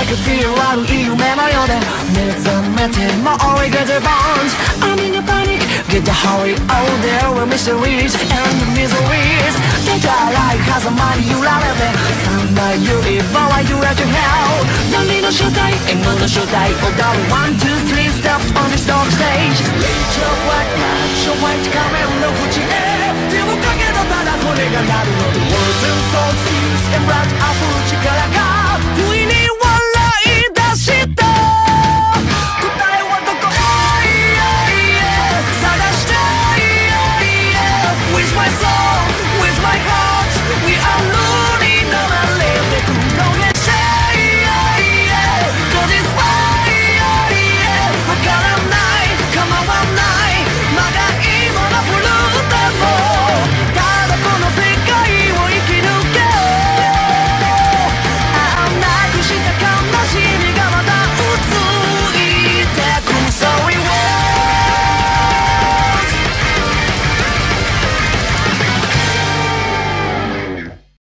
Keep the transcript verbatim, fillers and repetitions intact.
could feel 悪い夢のようで目覚めても we get the bones I'm in a panic get the hurry all there were mysteries and miseries 出たらい風間に揺られて三枚指場は揺れて hell 何の正体縁の正体踊る one two three steps on this dark stage Reach your white man show white 仮面の縁へ手をかけたただ骨が鳴るので words and thoughts